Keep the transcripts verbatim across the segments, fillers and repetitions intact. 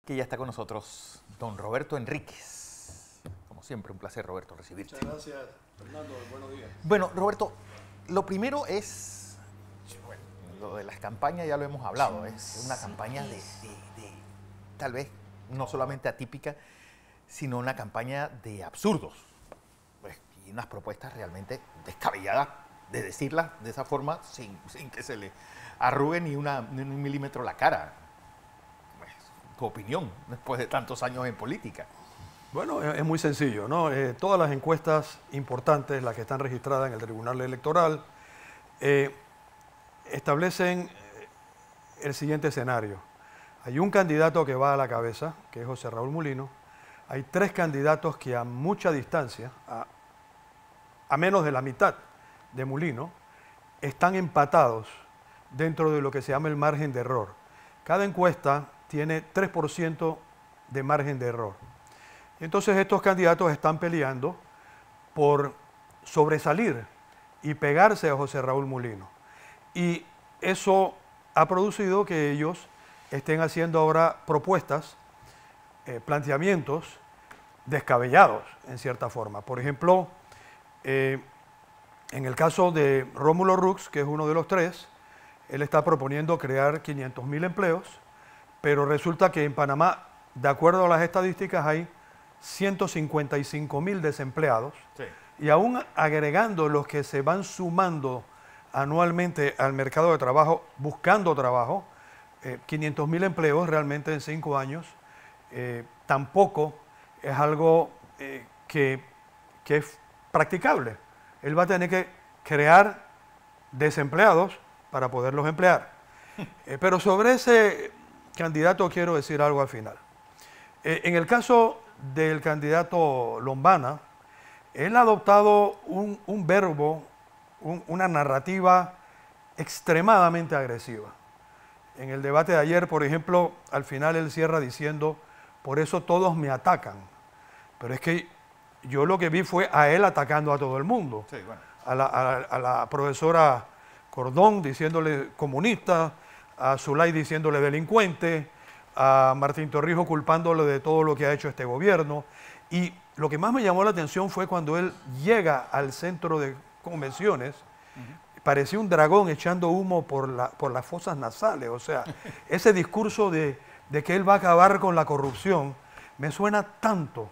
que ya está con nosotros don Roberto Enríquez. Como siempre, un placer, Roberto, recibirte. Muchas gracias, Fernando. Buenos días. Bueno, Roberto, lo primero es, bueno, lo de las campañas ya lo hemos hablado, es una campaña de, de, de tal vez no solamente atípica, sino una campaña de absurdos, pues, y unas propuestas realmente descabelladas de decirlas de esa forma sin, sin que se le arrugue ni, una, ni un milímetro la cara. Pues, tu opinión después de tantos años en política. Bueno, es muy sencillo, ¿no? Eh, todas las encuestas importantes, las que están registradas en el Tribunal Electoral, eh, establecen el siguiente escenario. Hay un candidato que va a la cabeza, que es José Raúl Mulino. Hay tres candidatos que a mucha distancia, a, a menos de la mitad de Mulino, están empatados dentro de lo que se llama el margen de error. Cada encuesta tiene tres por ciento de margen de error. Entonces estos candidatos están peleando por sobresalir y pegarse a José Raúl Mulino. Y eso ha producido que ellos estén haciendo ahora propuestas, eh, planteamientos descabellados en cierta forma. Por ejemplo, eh, en el caso de Rómulo Rux, que es uno de los tres, él está proponiendo crear quinientos mil empleos, pero resulta que en Panamá, de acuerdo a las estadísticas, hay ciento cincuenta y cinco mil desempleados, sí. Y aún agregando los que se van sumando anualmente al mercado de trabajo, buscando trabajo, eh, quinientos mil empleos realmente en cinco años, eh, tampoco es algo eh, que, que es practicable. Él va a tener que crear desempleados para poderlos emplear. Eh, pero sobre ese candidato quiero decir algo al final. Eh, en el caso del candidato Lombana, él ha adoptado un, un verbo, un, una narrativa extremadamente agresiva. En el debate de ayer, por ejemplo, al final él cierra diciendo, por eso todos me atacan. Pero es que yo lo que vi fue a él atacando a todo el mundo. Sí, bueno. a, la, a, la, a la profesora Cordón diciéndole comunista, a Zulay diciéndole delincuente, a Martín Torrijos culpándole de todo lo que ha hecho este gobierno. Y lo que más me llamó la atención fue cuando él llega al centro de convenciones, uh-huh. Parecía un dragón echando humo por, la, por las fosas nasales. O sea, ese discurso de, de que él va a acabar con la corrupción me suena tanto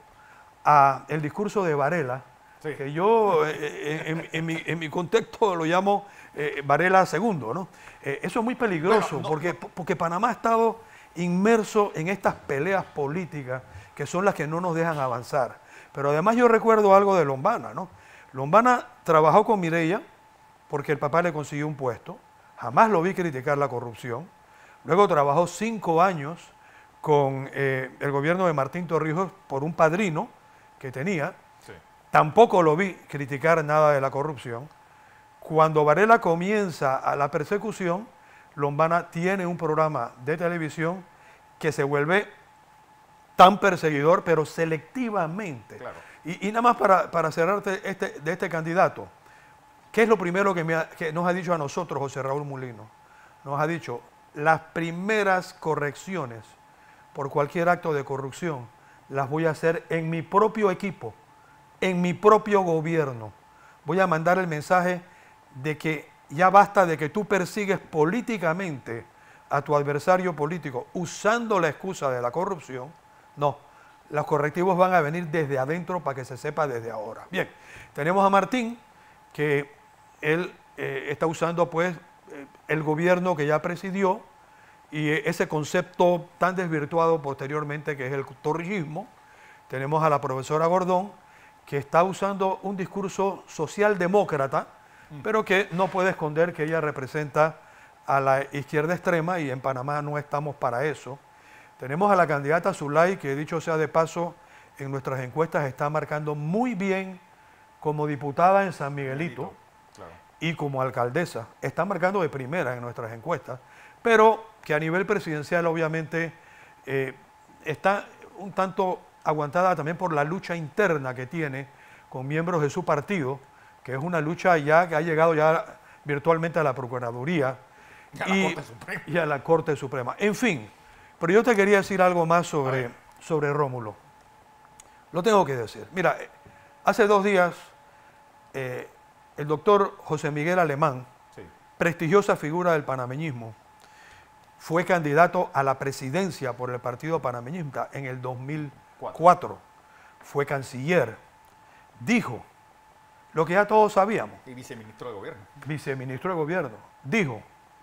a el discurso de Varela, sí. Que yo eh, en, en, mi, en mi contexto lo llamo eh, Varela segundo, ¿no? Eh, eso es muy peligroso, bueno, no, porque, no. porque Panamá ha estado inmerso en estas peleas políticas que son las que no nos dejan avanzar. Pero además yo recuerdo algo de Lombana, ¿no? Lombana trabajó con Mireya porque el papá le consiguió un puesto, jamás lo vi criticar la corrupción. Luego trabajó cinco años con eh, el gobierno de Martín Torrijos por un padrino que tenía, sí. Tampoco lo vi criticar nada de la corrupción. Cuando Varela comienza a la persecución, Lombana tiene un programa de televisión que se vuelve tan perseguidor, pero selectivamente. Claro. Y, y nada más para, para cerrarte este, de este candidato, ¿qué es lo primero que, me ha, que nos ha dicho a nosotros José Raúl Mulino? Nos ha dicho, las primeras correcciones por cualquier acto de corrupción las voy a hacer en mi propio equipo, en mi propio gobierno. Voy a mandar el mensaje de que ya basta de que tú persigues políticamente a tu adversario político usando la excusa de la corrupción. No, los correctivos van a venir desde adentro para que se sepa desde ahora. Bien, tenemos a Martín, que él eh, está usando pues eh, el gobierno que ya presidió y eh, ese concepto tan desvirtuado posteriormente que es el torrijismo. Tenemos a la profesora Gordón, que está usando un discurso socialdemócrata, mm. pero que no puede esconder que ella representa a la izquierda extrema y en Panamá no estamos para eso. Tenemos a la candidata Zulay, que dicho sea de paso, en nuestras encuestas está marcando muy bien como diputada en San Miguelito, claro. Y como alcaldesa. Está marcando de primera en nuestras encuestas, pero que a nivel presidencial obviamente eh, está un tanto aguantada también por la lucha interna que tiene con miembros de su partido, que es una lucha ya que ha llegado ya virtualmente a la Procuraduría y, y, a, la y a la Corte Suprema. En fin, Pero yo te quería decir algo más sobre, sobre Rómulo. Lo tengo que decir. Mira, hace dos días eh, el doctor José Miguel Alemán, sí, prestigiosa figura del panameñismo, fue candidato a la presidencia por el Partido Panameñista en el dos mil cuatro. Fue canciller. Dijo lo que ya todos sabíamos. Y viceministro de gobierno. Viceministro de gobierno. Dijo,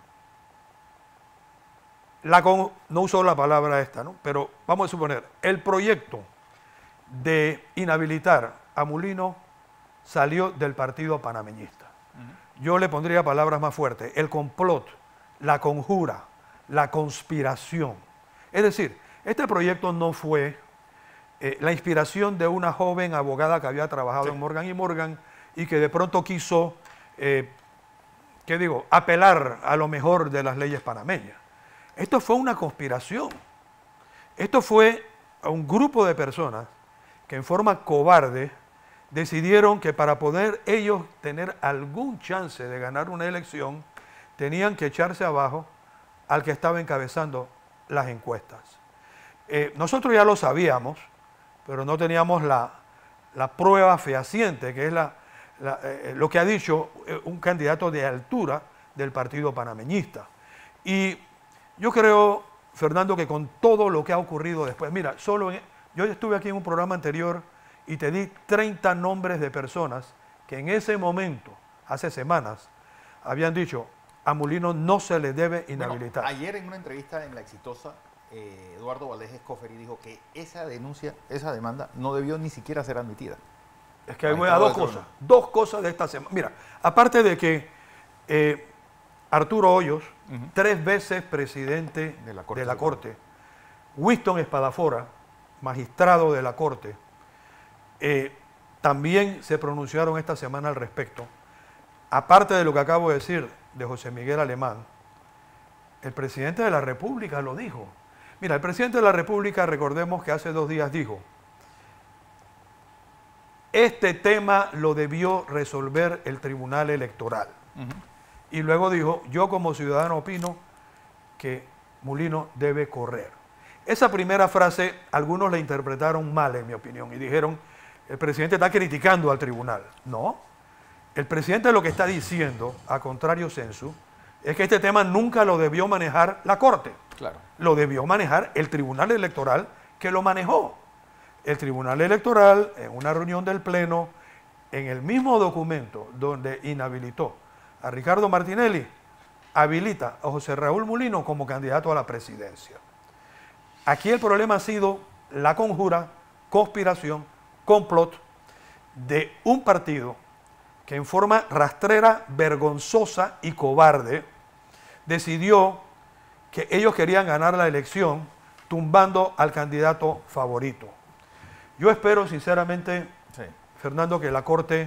la con, no usó la palabra esta, ¿no? Pero vamos a suponer, el proyecto de inhabilitar a Mulino salió del Partido Panameñista. Uh-huh. Yo le pondría palabras más fuertes. El complot, la conjura, la conspiración. Es decir, este proyecto no fue eh, la inspiración de una joven abogada que había trabajado sí. en Morgan y Morgan y que de pronto quiso, eh, ¿qué digo?, apelar a lo mejor de las leyes panameñas. Esto fue una conspiración. Esto fue a un grupo de personas que en forma cobarde decidieron que para poder ellos tener algún chance de ganar una elección, tenían que echarse abajo al que estaba encabezando las encuestas. Eh, nosotros ya lo sabíamos, pero no teníamos la, la prueba fehaciente, que es la, la, eh, lo que ha dicho eh, un candidato de altura del Partido Panameñista. Y yo creo, Fernando, que con todo lo que ha ocurrido después, mira, solo en, yo estuve aquí en un programa anterior y te di treinta nombres de personas que en ese momento, hace semanas, habían dicho, a Mulino no se le debe inhabilitar. Bueno, ayer en una entrevista en La Exitosa, eh, Eduardo Valdés Escoferi dijo que esa denuncia, esa demanda, no debió ni siquiera ser admitida. Es que hay voy a dos cosas, dos cosas de esta semana. Mira, aparte de que eh, Arturo Hoyos, uh-huh, tres veces presidente de la Corte, de la Corte Winston Espadafora, magistrado de la Corte, eh, también se pronunciaron esta semana al respecto. Aparte de lo que acabo de decir de José Miguel Alemán, el presidente de la República lo dijo. Mira, el presidente de la República, recordemos que hace dos días dijo, este tema lo debió resolver el Tribunal Electoral. Uh-huh. Y luego dijo, yo como ciudadano opino que Mulino debe correr. Esa primera frase algunos la interpretaron mal, en mi opinión, y dijeron, el presidente está criticando al tribunal. No, el presidente lo que está diciendo, a contrario sensu, es que este tema nunca lo debió manejar la Corte. Claro. Lo debió manejar el Tribunal Electoral, que lo manejó. El Tribunal Electoral, en una reunión del Pleno, en el mismo documento donde inhabilitó a Ricardo Martinelli, habilita a José Raúl Mulino como candidato a la presidencia. Aquí el problema ha sido la conjura, conspiración, complot de un partido que en forma rastrera, vergonzosa y cobarde decidió que ellos querían ganar la elección tumbando al candidato favorito. Yo espero sinceramente, sí, Fernando, que la Corte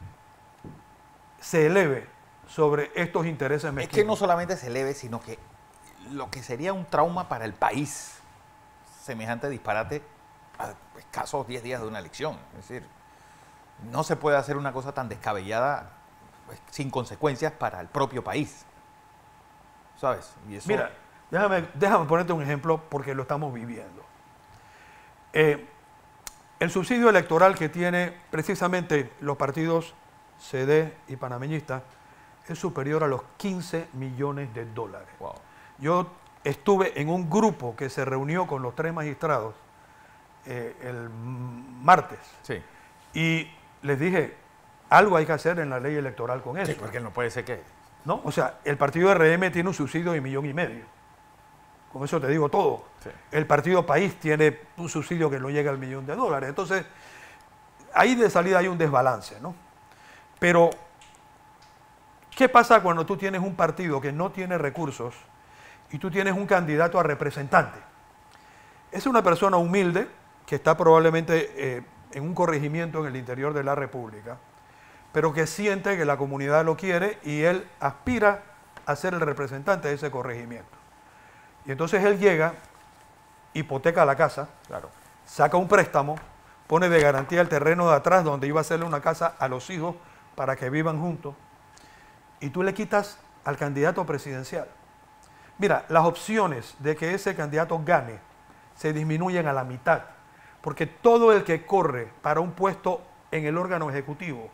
se eleve sobre estos intereses mezquinos. Es que no solamente se eleve, sino que lo que sería un trauma para el país, semejante disparate a escasos diez días de una elección. Es decir, no se puede hacer una cosa tan descabellada pues, sin consecuencias para el propio país. ¿Sabes? Y eso... Mira, déjame, déjame ponerte un ejemplo porque lo estamos viviendo. Eh, el subsidio electoral que tiene precisamente los partidos C D y panameñistas es superior a los quince millones de dólares. Wow. Yo estuve en un grupo que se reunió con los tres magistrados eh, el martes. Sí. Y les dije, algo hay que hacer en la ley electoral con eso. Sí, porque no puede ser que... ¿No? O sea, el partido R M tiene un subsidio de millón y medio. Con eso te digo todo. Sí. El partido País tiene un subsidio que no llega al millón de dólares. Entonces, ahí de salida hay un desbalance, ¿no? Pero, ¿qué pasa cuando tú tienes un partido que no tiene recursos y tú tienes un candidato a representante? Es una persona humilde que está probablemente eh, en un corregimiento en el interior de la República, pero que siente que la comunidad lo quiere y él aspira a ser el representante de ese corregimiento. Y entonces él llega, hipoteca la casa, claro, saca un préstamo, pone de garantía el terreno de atrás donde iba a hacerle una casa a los hijos para que vivan juntos, y tú le quitas al candidato presidencial. Mira, las opciones de que ese candidato gane se disminuyen a la mitad, porque todo el que corre para un puesto en el órgano ejecutivo,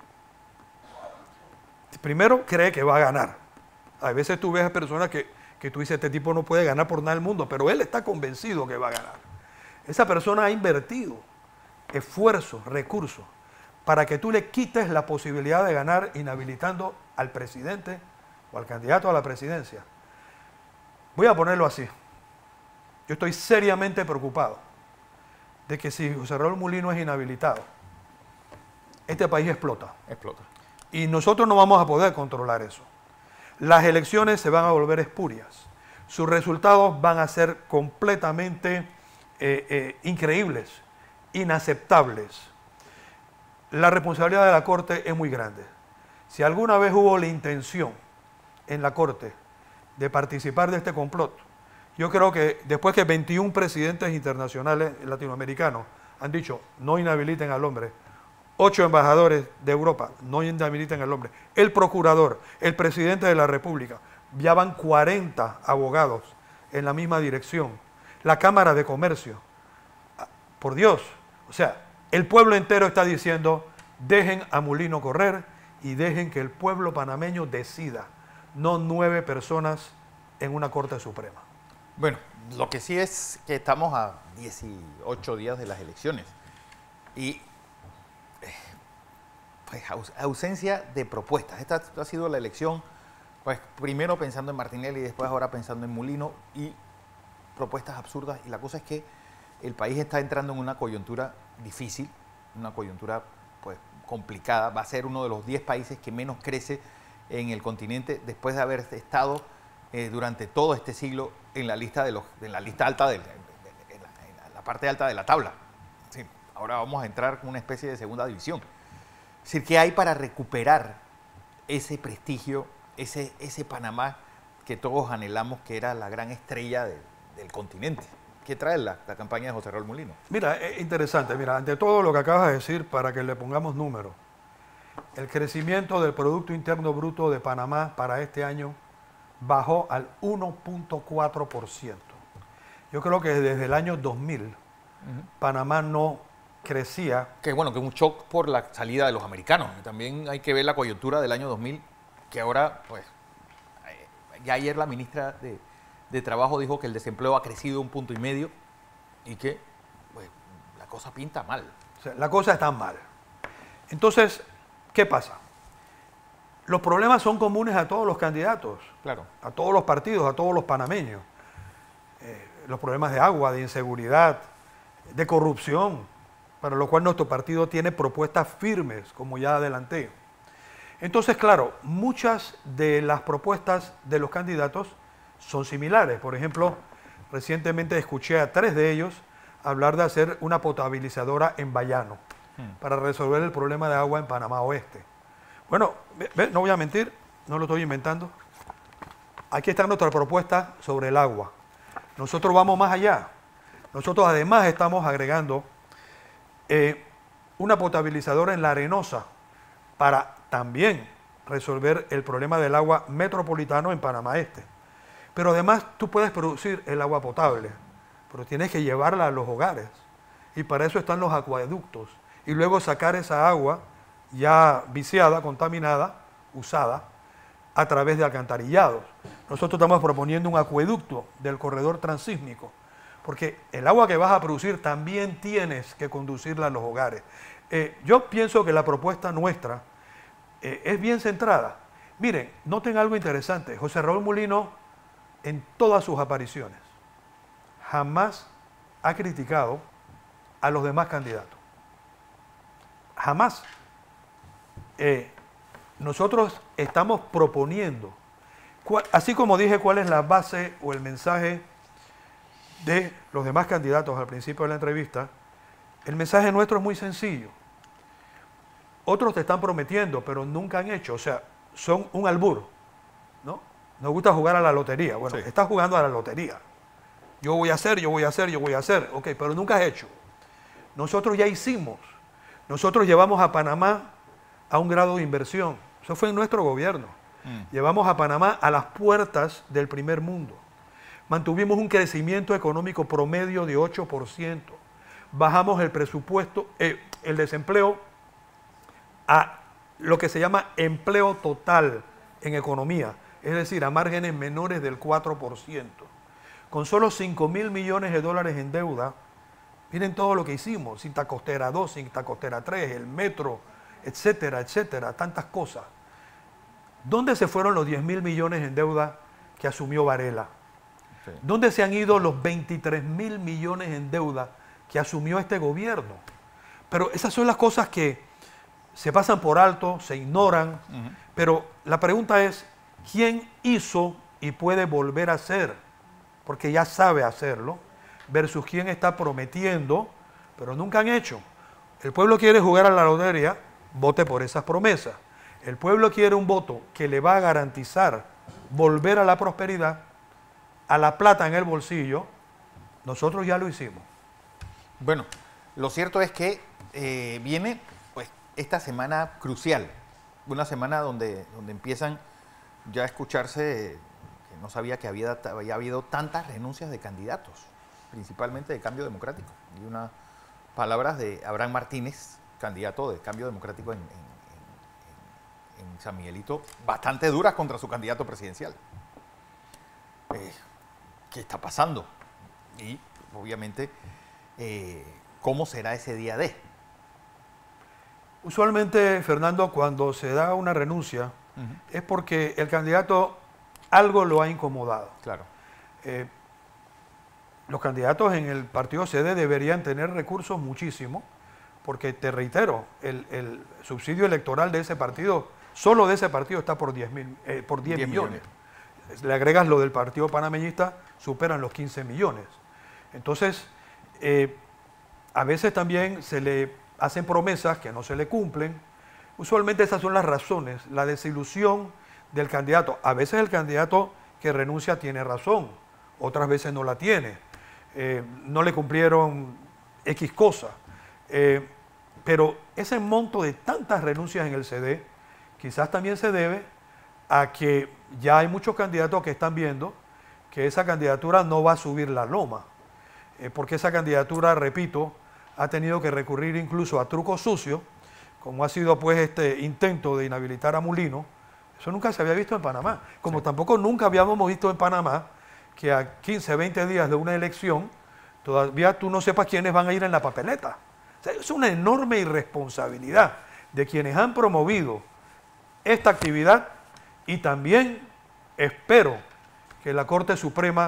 primero cree que va a ganar. A veces tú ves a personas que, que tú dices, este tipo no puede ganar por nada del mundo, pero él está convencido que va a ganar. Esa persona ha invertido esfuerzo, recursos, para que tú le quites la posibilidad de ganar inhabilitando al presidente o al candidato a la presidencia. Voy a ponerlo así. Yo estoy seriamente preocupado de que si José Raúl Mulino es inhabilitado, este país explota. Explota. Y nosotros no vamos a poder controlar eso. Las elecciones se van a volver espurias. Sus resultados van a ser completamente eh, eh, increíbles, inaceptables. La responsabilidad de la Corte es muy grande. Si alguna vez hubo la intención en la Corte de participar de este complot, yo creo que después que veintiún presidentes internacionales latinoamericanos han dicho no inhabiliten al hombre, ocho embajadores de Europa no inhabiliten al hombre, el procurador, el presidente de la República, ya van cuarenta abogados en la misma dirección, la Cámara de Comercio, por Dios, o sea, el pueblo entero está diciendo dejen a Mulino correr y dejen que el pueblo panameño decida, no nueve personas en una Corte Suprema. Bueno, lo que sí es que estamos a dieciocho días de las elecciones y pues aus ausencia de propuestas. Esta ha sido la elección, pues primero pensando en Martinelli y después ahora pensando en Mulino y propuestas absurdas. Y la cosa es que el país está entrando en una coyuntura difícil, una coyuntura pues complicada. Va a ser uno de los diez países que menos crece en el continente después de haber estado eh, durante todo este siglo en la lista de los, en la lista alta de, de, de, de, de la, en la parte alta de la tabla. Sí, ahora vamos a entrar con una especie de segunda división. Es decir, ¿qué hay para recuperar ese prestigio, ese, ese Panamá que todos anhelamos, que era la gran estrella de, del continente? ¿Qué trae la, la campaña de José Raúl Mulino? Mira, es interesante. Mira, ante todo lo que acabas de decir, para que le pongamos números, el crecimiento del Producto Interno Bruto de Panamá para este año bajó al uno punto cuatro por ciento. Yo creo que desde el año dos mil, uh-huh. Panamá no crecía. Que bueno, que un shock por la salida de los americanos. También hay que ver la coyuntura del año dos mil, que ahora, pues, ya ayer la ministra de, de Trabajo dijo que el desempleo ha crecido un punto y medio y que, pues, la cosa pinta mal. O sea, la cosa está mal. Entonces, ¿qué pasa? Los problemas son comunes a todos los candidatos, claro, a todos los partidos, a todos los panameños. Eh, los problemas de agua, de inseguridad, de corrupción, para lo cual nuestro partido tiene propuestas firmes, como ya adelanté. Entonces, claro, muchas de las propuestas de los candidatos son similares. Por ejemplo, recientemente escuché a tres de ellos hablar de hacer una potabilizadora en Bayano hmm. para resolver el problema de agua en Panamá Oeste. Bueno, ve, no voy a mentir, no lo estoy inventando. Aquí está nuestra propuesta sobre el agua. Nosotros vamos más allá. Nosotros además estamos agregando eh, una potabilizadora en La Arenosa para también resolver el problema del agua metropolitano en Panamá Este. Pero además tú puedes producir el agua potable, pero tienes que llevarla a los hogares. Y para eso están los acueductos. Y luego sacar esa agua ya viciada, contaminada, usada, a través de alcantarillados. Nosotros estamos proponiendo un acueducto del corredor transísmico, porque el agua que vas a producir también tienes que conducirla a los hogares. Eh, yo pienso que la propuesta nuestra eh, es bien centrada. Miren, noten algo interesante. José Raúl Mulino, en todas sus apariciones, jamás ha criticado a los demás candidatos. Jamás. Eh, nosotros estamos proponiendo, cual, así como dije cuál es la base o el mensaje de los demás candidatos al principio de la entrevista, el mensaje nuestro es muy sencillo. Otros te están prometiendo, pero nunca han hecho, o sea, son un albur, ¿no? Nos gusta jugar a la lotería. Bueno, sí. Estás jugando a la lotería. Yo voy a hacer, yo voy a hacer, yo voy a hacer. Ok, pero nunca has hecho. Nosotros ya hicimos. Nosotros llevamos a Panamá a un grado de inversión. Eso fue en nuestro gobierno. Mm. Llevamos a Panamá a las puertas del primer mundo. mantuvimos un crecimiento económico promedio de ocho por ciento. Bajamos el presupuesto, eh, el desempleo a lo que se llama empleo total en economía, es decir, a márgenes menores del cuatro por ciento. Con solo cinco mil millones de dólares en deuda, miren todo lo que hicimos, Cinta Costera dos, Cinta Costera tres, el metro, etcétera, etcétera, tantas cosas. ¿Dónde se fueron los diez mil millones en deuda que asumió Varela? Sí. ¿Dónde se han ido los veintitrés mil millones en deuda que asumió este gobierno? Pero esas son las cosas que se pasan por alto, se ignoran, uh-huh. Pero la pregunta es, ¿quién hizo y puede volver a hacer? Porque ya sabe hacerlo, versus quién está prometiendo, pero nunca han hecho. El pueblo quiere jugar a la lotería, vote por esas promesas. El pueblo quiere un voto que le va a garantizar volver a la prosperidad, a la plata en el bolsillo. Nosotros ya lo hicimos. Bueno, lo cierto es que eh, viene pues esta semana crucial, una semana donde, donde empiezan ya a escucharse, que no sabía que había, había habido tantas renuncias de candidatos, principalmente de Cambio Democrático, y unas palabras de Abraham Martínez, candidato de Cambio Democrático en, en en San Miguelito, bastante duras contra su candidato presidencial. Eh, ¿Qué está pasando? Y, obviamente, eh, ¿cómo será ese día D? Usualmente, Fernando, cuando se da una renuncia, uh-huh. es porque el candidato algo lo ha incomodado. Claro. Eh, los candidatos en el partido C D deberían tener recursos muchísimo, porque, te reitero, el, el subsidio electoral de ese partido, solo de ese partido está por diez, mil, eh, por diez, diez millones. millones. Le agregas lo del partido panameñista, superan los quince millones. Entonces, eh, a veces también se le hacen promesas que no se le cumplen. Usualmente esas son las razones, la desilusión del candidato. A veces el candidato que renuncia tiene razón, otras veces no la tiene. Eh, no le cumplieron X cosa. Eh, pero ese monto de tantas renuncias en el C D quizás también se debe a que ya hay muchos candidatos que están viendo que esa candidatura no va a subir la loma, eh, porque esa candidatura, repito, ha tenido que recurrir incluso a trucos sucios, como ha sido pues este intento de inhabilitar a Mulino. Eso nunca se había visto en Panamá, como sí. Tampoco nunca habíamos visto en Panamá que a quince, veinte días de una elección todavía tú no sepas quiénes van a ir en la papeleta. O sea, es una enorme irresponsabilidad de quienes han promovido esta actividad, y también espero que la Corte Suprema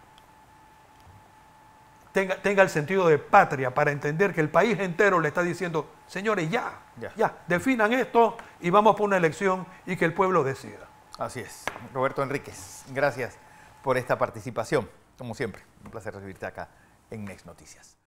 tenga, tenga el sentido de patria para entender que el país entero le está diciendo, señores, ya, ya, ya, definan esto y vamos por una elección y que el pueblo decida. Así es. Roberto Enríquez, gracias por esta participación. Como siempre, un placer recibirte acá en Next Noticias.